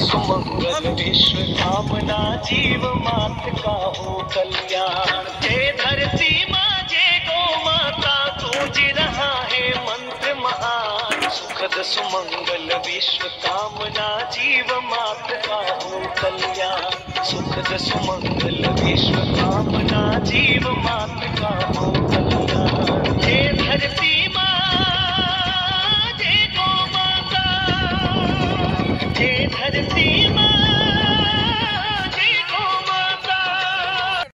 सुमंगल विश्व कामना जीव मात का हो कल्याण। जय धरती माँ जय गौ माता गूंज रहा है मंत्र महान। सुखद सुमंगल विश्व कामना जीव मात का हो कल्याण। सुखद सुमंगल विश्व कामना जीव मात का हो कल्याण।